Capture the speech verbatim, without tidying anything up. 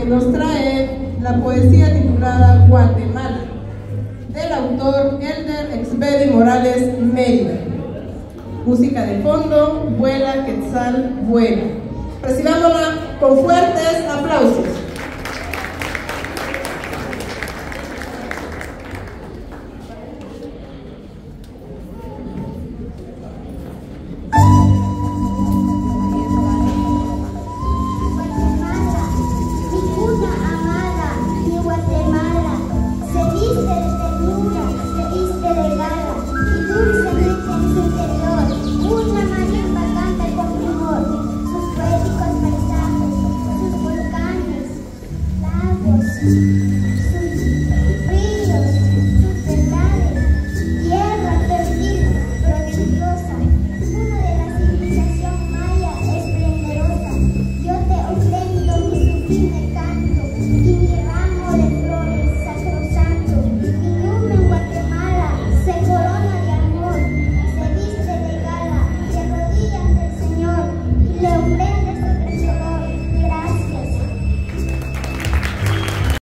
que nos trae la poesía titulada Guatemala, del autor Elder Expedi Morales Mérida. Música de fondo, Vuela Quetzal, vuela. Recibámosla con fuertes aplausos. Yo te ofrendo mi sublime